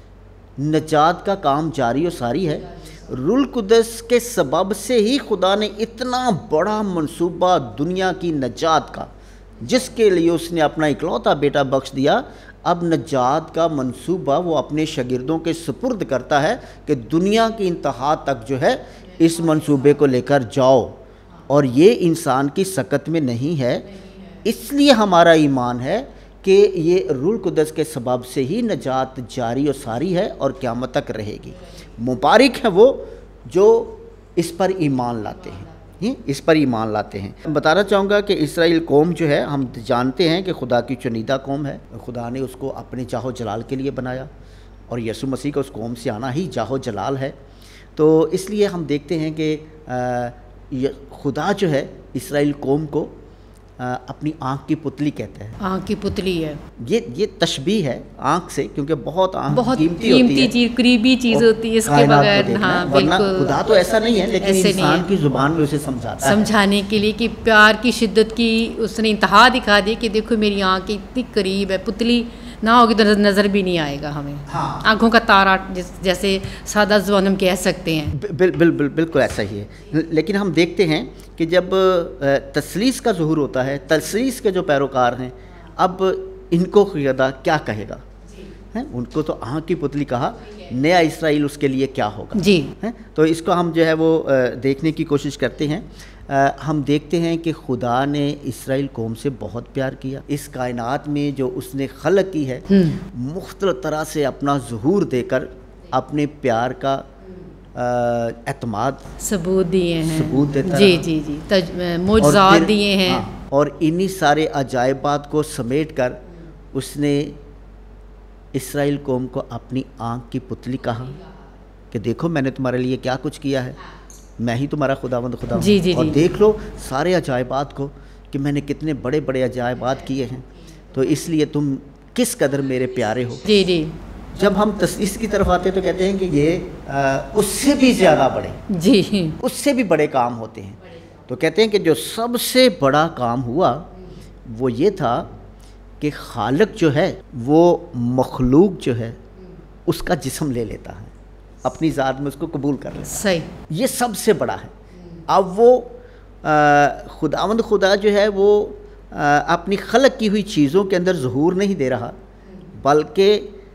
[SPEAKER 2] नजात का काम जारी और सारी है। रूह कुदस के सबब से ही खुदा ने इतना बड़ा मंसूबा दुनिया की नजात का, जिसके लिए उसने अपना इकलौता बेटा बख्श दिया, अब नजात का मंसूबा वो अपने शागिर्दों के सुपुर्द करता है कि दुनिया की इंतहा तक जो है इस मंसूबे को लेकर जाओ। और ये इंसान की सकत में नहीं है। इसलिए हमारा ईमान है कि ये रूह कुदस के सबब से ही नजात जारी और सारी है और क़यामत तक रहेगी। मुबारक है वो जो इस पर ईमान लाते हैं, इस पर ईमान लाते हैं। बताना चाहूँगा कि इसराइल कौम जो है, हम जानते हैं कि खुदा की चुनीदा कौम है। खुदा ने उसको अपने जाहो जलाल के लिए बनाया और यीशु मसीह का उस कौम से आना ही जाहो जलाल है। तो इसलिए हम देखते हैं कि खुदा जो है इसराइल कौम को अपनी आँख की पुतली कहते हैं।
[SPEAKER 1] आँख की पुतली है,
[SPEAKER 2] ये ये तशबीह है आँख से, क्योंकि बहुत आँख
[SPEAKER 1] बहुत
[SPEAKER 2] कीमती
[SPEAKER 1] कीमती चीज, करीबी चीज़ होती है, इसके बगैर हाँ बिल्कुल
[SPEAKER 2] खुदा तो ऐसा नहीं है, लेकिन इंसान की जुबान में उसे समझाता है,
[SPEAKER 1] समझाने के लिए कि प्यार की शिद्दत की उसने इंतहा दिखा दी कि देखो मेरी आँख इतनी करीब है, पुतली ना होगी तो नज़र भी नहीं आएगा हमें। हाँ। आँखों का तारा जैसे सादा ज़ुबान हम कह सकते हैं।
[SPEAKER 2] बिल, बिल, बिल, बिल्कुल ऐसा ही है। लेकिन हम देखते हैं कि जब तसलीस का ज़ुहूर होता है, तसलीस के जो पैरोकार हैं, अब इनको खुदा क्या कहेगा, हैं उनको तो आँख की पुतली कहा, नया इसराइल उसके लिए क्या होगा
[SPEAKER 1] जी,
[SPEAKER 2] हैं। तो इसको हम जो है वो देखने की कोशिश करते हैं। आ, हम देखते हैं कि खुदा ने इसराइल कौम से बहुत प्यार किया। इस कायनात में जो उसने खलक की है, मुख्तलिफ तरह से अपना ज़ुहूर देकर अपने प्यार का एतमाद
[SPEAKER 1] सबूत दिए हैं,
[SPEAKER 2] सबूत देता
[SPEAKER 1] जी जी जी मोजज़ात दिए हैं।
[SPEAKER 2] हाँ, और इन्हीं सारे अजायबात को समेट कर उसने इसराइल कौम को अपनी आँख की पुतली कहा कि देखो मैंने तुम्हारे लिए क्या कुछ किया है, मैं ही तुम्हारा खुदावंद खुदा हूँ।
[SPEAKER 1] जी, जी,
[SPEAKER 2] और
[SPEAKER 1] जी।
[SPEAKER 2] देख लो सारे अजायबात को कि मैंने कितने बड़े बड़े अजायबात किए हैं, तो इसलिए तुम किस कदर मेरे प्यारे हो।
[SPEAKER 1] जी जी।
[SPEAKER 2] जब हम तस्लीस की तरफ आते हैं तो कहते हैं कि ये आ, उससे भी ज़्यादा बड़े,
[SPEAKER 1] जी,
[SPEAKER 2] उससे भी बड़े काम होते हैं। तो कहते हैं कि जो सबसे बड़ा काम हुआ वो ये था कि खालिक जो है वो मखलूक जो है उसका जिस्म ले लेता है, अपनी ज़ात में उसको कबूल कर लेता है।
[SPEAKER 1] सही, ये
[SPEAKER 2] सबसे बड़ा है। अब वो खुदावंद खुदा जो है वो आ, अपनी खलक की हुई चीज़ों के अंदर ज़हूर नहीं दे रहा, बल्कि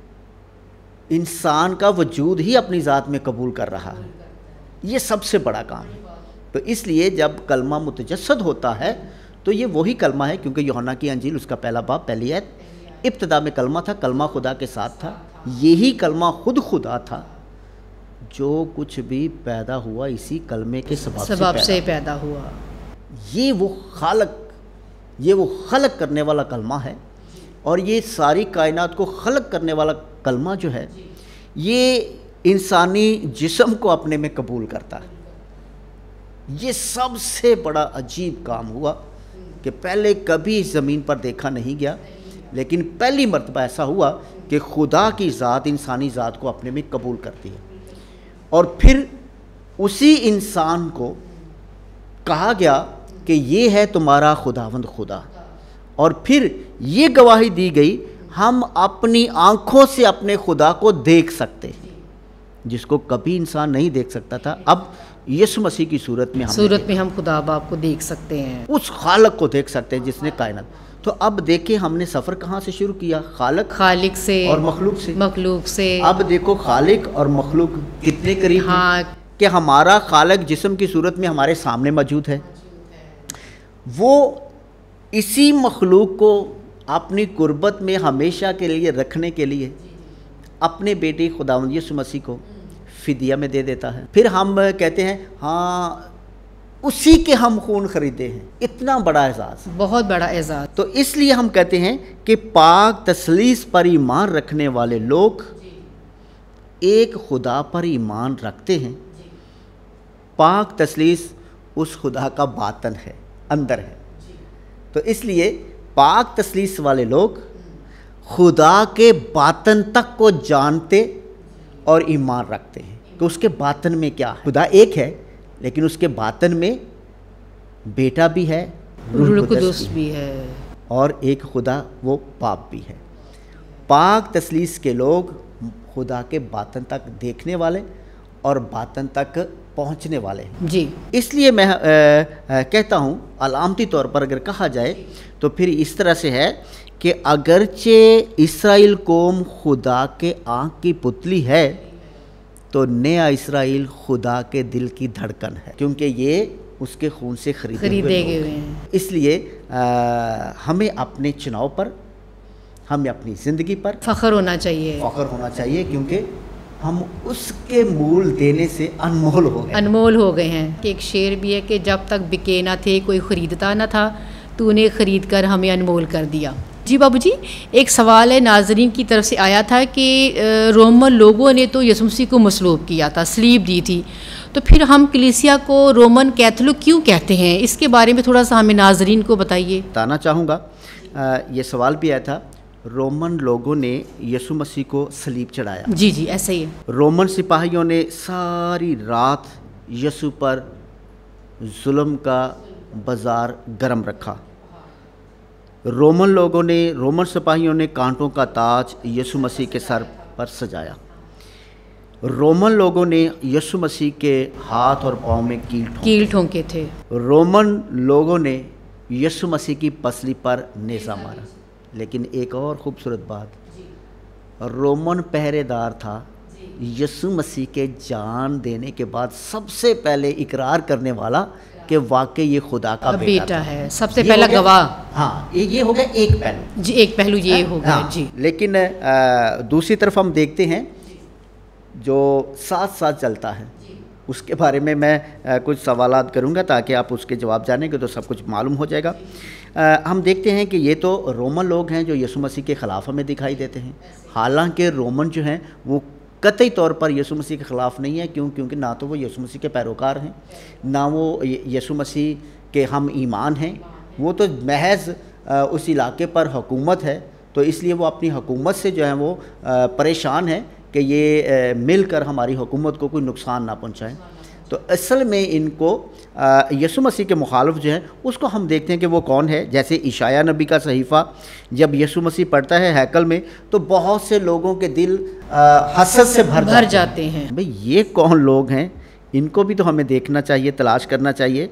[SPEAKER 2] इंसान का वजूद ही अपनी ज़ात में कबूल कर रहा है। ये सबसे बड़ा काम है। तो इसलिए जब कलमा मुतजस्सद होता है तो ये वही कलमा है, क्योंकि यूहन्ना की अंजील उसका पहला बाब पहली आयत, इब्तिदा में कलमा था, कलमा खुदा के साथ था, यही कलमा खुद खुदा था, जो कुछ भी पैदा हुआ इसी कलमे के सबब से, पैदा,
[SPEAKER 1] से पैदा हुआ।
[SPEAKER 2] ये वो खालक, ये वो खलक करने वाला कलमा है। और ये सारी कायनात को खलक करने वाला कलमा जो है ये इंसानी जिस्म को अपने में कबूल करता है। ये सबसे बड़ा अजीब काम हुआ कि पहले कभी इस ज़मीन पर देखा नहीं गया, लेकिन पहली मर्तबा ऐसा हुआ कि खुदा की ज़ात इंसानी ज़ात को अपने में कबूल करती है। और फिर उसी इंसान को कहा गया कि ये है तुम्हारा खुदावंद खुदा, और फिर ये गवाही दी गई हम अपनी आँखों से अपने खुदा को देख सकते हैं, जिसको कभी इंसान नहीं देख सकता था। अब यीशु मसीह की सूरत में हम
[SPEAKER 1] सूरत में हम खुदा बाप को देख सकते हैं,
[SPEAKER 2] उस खालक को देख सकते हैं जिसने कायनात। तो अब देखिए हमने सफ़र कहाँ से शुरू किया, खालक
[SPEAKER 1] खालिक से
[SPEAKER 2] और मखलूक से
[SPEAKER 1] मखलूक से।
[SPEAKER 2] अब देखो खालिक और मखलूक कितने करीब
[SPEAKER 1] हाँ,
[SPEAKER 2] हैं कि हमारा खालक जिस्म की सूरत में हमारे सामने मौजूद है। वो इसी मखलूक को अपनी कुर्बत में हमेशा के लिए रखने के लिए अपने बेटे खुदावंद यीशु मसीह को फिदिया में दे देता है। फिर हम कहते हैं हाँ उसी के हम खून खरीदे हैं। इतना बड़ा एजाज़,
[SPEAKER 1] बहुत बड़ा एजाज़।
[SPEAKER 2] तो इसलिए हम कहते हैं कि पाक तसलीस पर ईमान रखने वाले लोग एक खुदा पर ईमान रखते हैं। पाक तसलीस उस खुदा का बातन है, अंदर है। तो इसलिए पाक तसलीस वाले लोग खुदा के बातन तक को जानते और ईमान रखते हैं कि उसके बातन में क्या है। खुदा एक है, लेकिन उसके बातन में बेटा भी है,
[SPEAKER 1] रूह कुदुस भी है,
[SPEAKER 2] और एक खुदा वो बाप भी है। पाक तसलीस के लोग खुदा के बातन तक देखने वाले और बातन तक पहुंचने वाले हैं
[SPEAKER 1] जी।
[SPEAKER 2] इसलिए मैं आ, आ, कहता हूं अलामती तौर पर अगर कहा जाए तो फिर इस तरह से है कि अगरचे इसराइल कौम खुदा के आँख की पुतली है, तो नया इसराइल खुदा के दिल की धड़कन है, क्योंकि ये उसके खून से खरीदे
[SPEAKER 1] खरीदे गए हैं।
[SPEAKER 2] इसलिए आ, हमें अपने चुनाव पर, हमें अपनी ज़िंदगी पर
[SPEAKER 1] फ़ख्र होना चाहिए,
[SPEAKER 2] फ़ख्र होना चाहिए, क्योंकि हम उसके मूल देने से अनमोल हो गए
[SPEAKER 1] अनमोल हो गए हैं। कि एक शेर भी है कि जब तक बिके ना थे कोई ख़रीदता ना था, तूने ख़रीद कर हमें अनमोल कर दिया। जी बाबूजी, एक सवाल है नाजरीन की तरफ से आया था कि रोमन लोगों ने तो यीशु मसीह को मसलूब किया था, सलीब दी थी, तो फिर हम कलीसिया को रोमन कैथोलिक क्यों कहते हैं? इसके बारे में थोड़ा सा हमें नाजरीन को बताइए।
[SPEAKER 2] बताना चाहूँगा, ये सवाल भी आया था, रोमन लोगों ने यीशु मसीह को सलीब चढ़ाया।
[SPEAKER 1] जी जी, ऐसा ही है।
[SPEAKER 2] रोमन सिपाहियों ने सारी रात यीशु पर जुल्म का बाजार गर्म रखा। रोमन लोगों ने, रोमन सिपाहियों ने कांटों का ताज यीशु मसीह के सर पर सजाया। रोमन लोगों ने यीशु मसीह के हाथ और पाँव में कील ठोंके
[SPEAKER 1] कील ठोंके थे।
[SPEAKER 2] रोमन लोगों ने यीशु मसीह की पसली पर नेज़ा मारा। लेकिन एक और खूबसूरत बात, रोमन पहरेदार था, यीशु मसीह के जान देने के बाद सबसे पहले इकरार करने वाला कि वाकई ये खुदा का बेटा,
[SPEAKER 1] बेटा है, सबसे पहला गवाह।
[SPEAKER 2] हाँ, ये हो गया एक पहलू
[SPEAKER 1] जी, एक पहलू ये हो गया। हाँ, जी।
[SPEAKER 2] लेकिन आ, दूसरी तरफ हम देखते हैं जो साथ साथ चलता है, उसके बारे में मैं आ, कुछ सवालात करूंगा ताकि आप उसके जवाब जानेंगे तो सब कुछ मालूम हो जाएगा। आ, हम देखते हैं कि ये तो रोमन लोग हैं जो यीशु मसीह के ख़िलाफ़ हमें दिखाई देते हैं। हालांकि रोमन जो हैं वो कतई तौर पर यीशु मसीह के ख़िलाफ़ नहीं है। क्यों? क्योंकि ना तो वो यीशु मसीह के पैरोकार हैं, ना वो यीशु मसीह के हम ईमान हैं। वो तो महज उस इलाके पर हुकूमत है, तो इसलिए वो अपनी हुकूमत से जो है वो परेशान है कि ये मिलकर हमारी हुकूमत को कोई नुकसान ना पहुँचाएँ। तो असल में इनको यीशु मसीह के मुखालिफ जो हैं उसको हम देखते हैं कि वो कौन है। जैसे इशाया नबी का सहीफ़ा जब यीशु मसीह पढ़ता है हैकल में तो बहुत से लोगों के दिल हसद से भर,
[SPEAKER 1] भर जाते हैं।
[SPEAKER 2] भाई ये कौन लोग हैं, इनको भी तो हमें देखना चाहिए, तलाश करना चाहिए।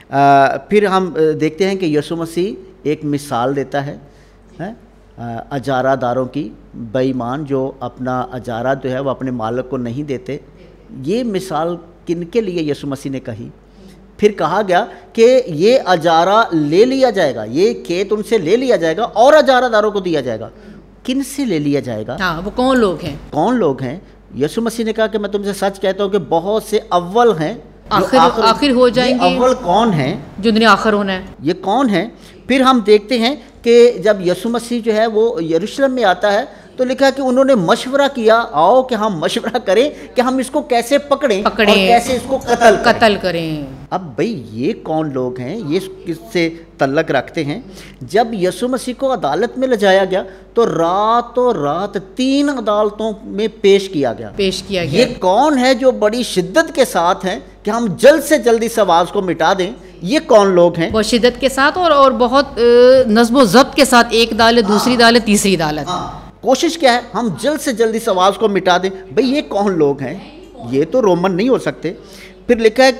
[SPEAKER 2] आ, फिर हम देखते हैं कि यीशु मसीह एक मिसाल देता है, है? अजारादारों की, बेईमान जो अपना अजारा जो है वो अपने मालिक को नहीं देते। ये मिसाल किनके लिए यीशु मसीह ने कही? फिर कहा गया कि ये अजारा ले लिया जाएगा, ये खेत उनसे ले लिया जाएगा और अजारादारों को दिया जाएगा। किन से ले लिया जाएगा?
[SPEAKER 1] हाँ, वो कौन लोग हैं?
[SPEAKER 2] कौन लोग हैं? यीशु मसीह ने कहा कि मैं तुमसे सच कहता हूँ कि बहुत से अव्वल हैं
[SPEAKER 1] आखिर आखिर हो जाएंगे।
[SPEAKER 2] अव्वल कौन हैं?
[SPEAKER 1] जिन्हें आखिर होना है।
[SPEAKER 2] ये कौन है? फिर हम देखते हैं कि जब यीशु मसीह जो है वो यरूशलेम में आता है तो लिखा कि उन्होंने मशवरा किया, आओ कि हम मशवरा करें कि हम इसको कैसे पकड़ें, पकड़ें और कैसे इसको कत्ल
[SPEAKER 1] कत्ल करें।
[SPEAKER 2] अब भाई ये कौन लोग हैं, ये किससे तल्लक रखते हैं? जब यीशु मसीह को अदालत में ले जाया गया तो रातों रात तीन अदालतों में पेश किया गया
[SPEAKER 1] पेश किया गया।
[SPEAKER 2] ये कौन है जो बड़ी शिद्दत के साथ हैं कि हम जल्द से जल्द इस आवाज़ को मिटा दें? ये कौन लोग हैं?
[SPEAKER 1] बहुत शिद्दत के साथ और और बहुत नज़्म व ज़ब्त के साथ, एक अदालत दूसरी अदालत तीसरी अदालत।
[SPEAKER 2] कोशिश क्या है? हम जल्द से जल्द इस आवाज़ को मिटा दें। भाई ये कौन लोग हैं? ये तो रोमन नहीं हो सकते। फिर लिखा है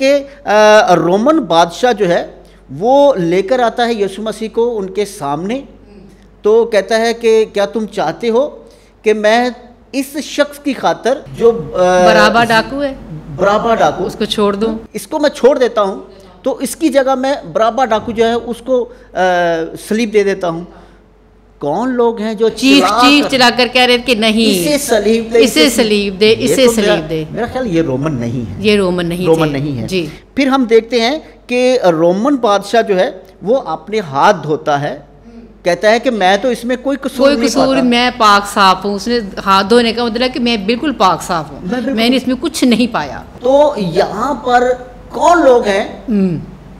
[SPEAKER 2] कि रोमन बादशाह जो है वो लेकर आता है यीशु मसीह को उनके सामने, तो कहता है कि क्या तुम चाहते हो कि मैं इस शख्स की खातर जो
[SPEAKER 1] बराबा डाकू है,
[SPEAKER 2] बराबा डाकू,
[SPEAKER 1] उसको छोड़ दूं,
[SPEAKER 2] इसको मैं छोड़ देता हूँ, तो इसकी जगह मैं बराबा डाकू जो है उसको सलीब दे देता हूँ। कौन लोग हैं जो
[SPEAKER 1] चीख चीख चिल्लाकर कह रहे थे कि नहीं,
[SPEAKER 2] इसे सलीब दे,
[SPEAKER 1] इसे सलीब दे, इसे सलीब दे।
[SPEAKER 2] मेरा ख्याल ये रोमन नहीं है,
[SPEAKER 1] ये रोमन नहीं
[SPEAKER 2] रोमन नहीं है
[SPEAKER 1] जी।
[SPEAKER 2] फिर हम देखते हैं कि रोमन बादशाह जो है वो अपने हाथ धोता है, कहता है कि मैं तो इसमें कोई कसूर
[SPEAKER 1] कोई कसूर, मैं पाक साफ हूँ। उसने हाथ धोने का मतलब कि मैं बिल्कुल पाक साफ हूँ, मैंने इसमें कुछ नहीं पाया।
[SPEAKER 2] तो यहाँ पर कौन लोग हैं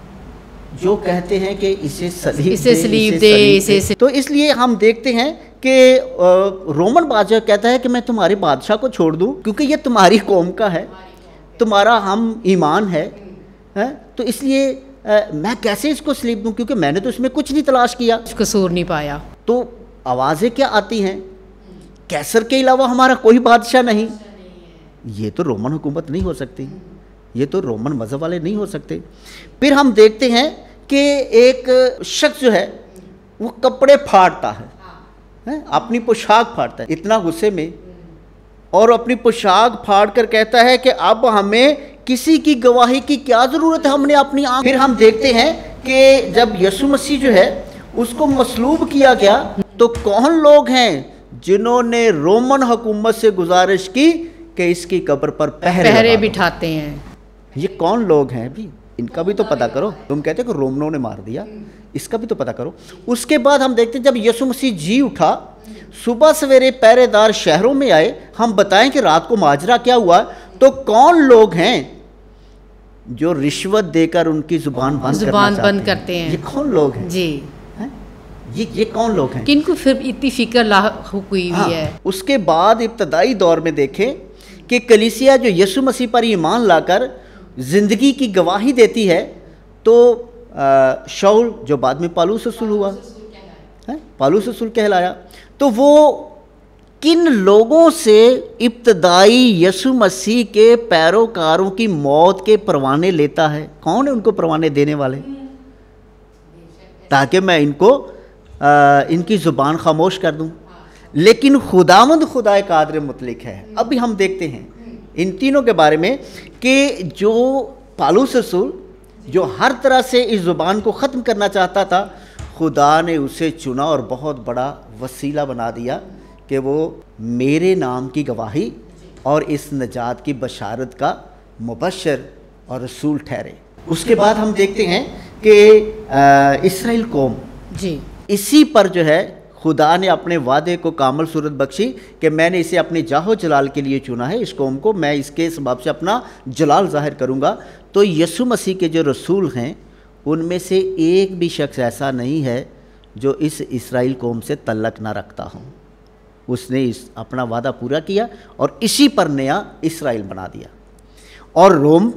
[SPEAKER 2] जो कहते हैं कि इसे सलीब
[SPEAKER 1] इसे सलीब दे, इसे सलीब।
[SPEAKER 2] तो इसलिए हम देखते हैं कि रोमन बादशाह कहता है कि मैं तुम्हारे बादशाह को छोड़ दूं क्योंकि ये तुम्हारी कौम का है, तुम्हारा हम ईमान है, है? तो इसलिए आ, मैं कैसे इसको सलीब दूं क्योंकि मैंने तो इसमें कुछ नहीं तलाश किया,
[SPEAKER 1] कसूर नहीं पाया।
[SPEAKER 2] तो आवाज़ें क्या आती हैं? कैसर के अलावा हमारा कोई बादशाह नहीं। ये तो रोमन हुकूमत नहीं हो सकती, ये तो रोमन मज़हब वाले नहीं हो सकते। फिर हम देखते हैं कि एक शख्स जो है वो कपड़े फाड़ता है, है? अपनी पोशाक फाड़ता है इतना गुस्से में, और अपनी पोशाक फाड़ कर कहता है कि अब हमें किसी की गवाही की क्या ज़रूरत है, हमने अपनी आँख। फिर हम देखते हैं कि जब यीशु मसीह जो है उसको मसलूब किया गया तो कौन लोग हैं जिन्होंने रोमन हुकूमत से गुजारिश की कि इसकी कब्र पर पहरे
[SPEAKER 1] पहरे बिठाते हैं?
[SPEAKER 2] ये कौन लोग हैं? भी इनका भी तो पता करो। तुम कहते हो कि रोमनों ने मार दिया, इसका भी तो पता करो। उसके बाद हम देखते हैं जब यीशु मसीह जी उठा, सुबह सवेरे पहरेदार शहरों में आए, हम बताएं कि रात को माजरा क्या हुआ, तो कौन लोग हैं जो रिश्वत देकर उनकी जुबान बंद
[SPEAKER 1] जुबान बंद करते हैं?
[SPEAKER 2] ये कौन लोग हैं
[SPEAKER 1] जी?
[SPEAKER 2] है? ये ये कौन लोग हैं?
[SPEAKER 1] किनको फिर इतनी फिक्र लाक हुई
[SPEAKER 2] हाँ, है? उसके बाद इब्तदाई दौर में देखें कि कलीसिया जो यीशु मसीह पर ईमान लाकर ज़िंदगी की गवाही देती है, तो शाऊल जो बाद में पालूस रसूल हुआ है, पालूस रसूल कहलाया, तो वो किन लोगों से इब्तदाई यीशु मसीह के पैरोकारों की मौत के परवाने लेता है? कौन है उनको परवाने देने वाले? ताकि मैं इनको आ, इनकी ज़ुबान खामोश कर दूं। लेकिन खुदावंद खुदा कादिर मुतलक है। अभी हम देखते हैं इन तीनों के बारे में कि जो पालूस रसूल जो हर तरह से इस ज़ुबान को ख़त्म करना चाहता था, खुदा ने उसे चुना और बहुत बड़ा वसीला बना दिया कि वो मेरे नाम की गवाही और इस नजात की बशारत का मुबशर और रसूल ठहरे। उसके बाद हम देखते हैं कि इस्राएल कौम जी, इसी पर जो है खुदा ने अपने वादे को कामल सूरत बख्शी कि मैंने इसे अपने जाहो जलाल के लिए चुना है। इस कौम को मैं इसके सबब से अपना जलाल ज़ाहिर करूँगा। तो यीशु मसीह के जो रसूल हैं उनमें से एक भी शख्स ऐसा नहीं है जो इस इस्राएल कौम से तल्लक ना रखता हो। उसने इस अपना वादा पूरा किया और इसी पर नया इस्राएल बना दिया। और रोम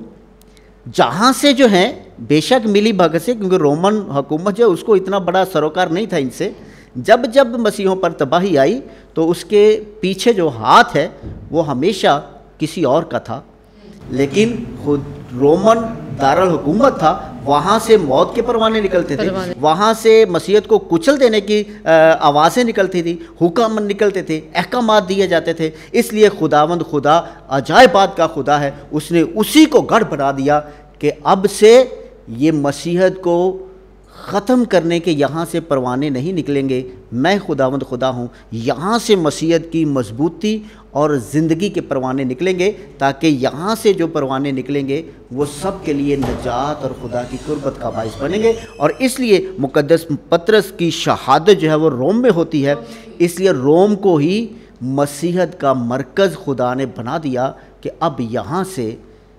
[SPEAKER 2] जहाँ से जो है बेशक मिली भगत से, क्योंकि रोमन हुकूमत जो उसको इतना बड़ा सरोकार नहीं था इनसे, जब जब मसीहों पर तबाही आई तो उसके पीछे जो हाथ है वो हमेशा किसी और का था। लेकिन खुद रोमन दारुल हुकूमत था, वहाँ से मौत के परवाने निकलते थे, वहाँ से मसीहत को कुचल देने की आवाज़ें निकलती थी, हुक्म निकलते थे, अहकामात दिए जाते थे। इसलिए खुदावंद खुदा अजायबात का खुदा है, उसने उसी को गढ़ बना दिया कि अब से ये मसीहत को ख़त्म करने के यहाँ से परवाने नहीं निकलेंगे। मैं खुदावंद खुदा हूँ, यहाँ से मसीहत की मजबूती और ज़िंदगी के परवाने निकलेंगे, ताकि यहाँ से जो परवाने निकलेंगे वो सब के लिए नजात और खुदा की कुर्बत का बाइस बनेंगे। और इसलिए मुक़द्दस पतरस की शहादत जो है वो रोम में होती है। इसलिए रोम को ही मसीहत का मरकज़ खुदा ने बना दिया कि अब यहाँ से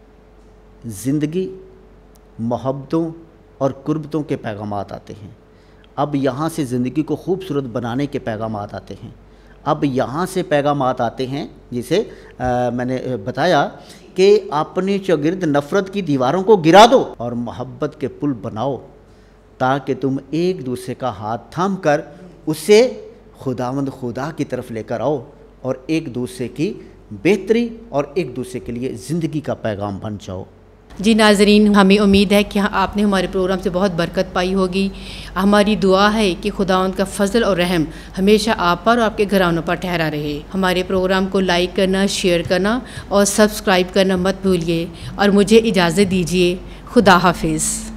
[SPEAKER 2] ज़िंदगी, मोहब्बतों और कुर्बतों के पैगामात आते हैं। अब यहाँ से ज़िंदगी को खूबसूरत बनाने के पैगामात आते हैं। अब यहाँ से पैगामात आते हैं जिसे आ, मैंने बताया कि अपने चौगिर्द नफ़रत की दीवारों को गिरा दो और मोहब्बत के पुल बनाओ, ताकि तुम एक दूसरे का हाथ थाम कर उसे खुदावंद खुदा की तरफ लेकर आओ और एक दूसरे की बेहतरी और एक दूसरे के लिए ज़िंदगी का पैगाम बन जाओ।
[SPEAKER 1] जी नाज़रीन, हमें उम्मीद है कि आपने हमारे प्रोग्राम से बहुत बरकत पाई होगी। हमारी दुआ है कि खुदावंद का फजल और रहम हमेशा आप पर और आपके घरानों पर ठहरा रहे। हमारे प्रोग्राम को लाइक करना, शेयर करना और सब्सक्राइब करना मत भूलिए। और मुझे इजाज़त दीजिए। खुदा हाफिज़।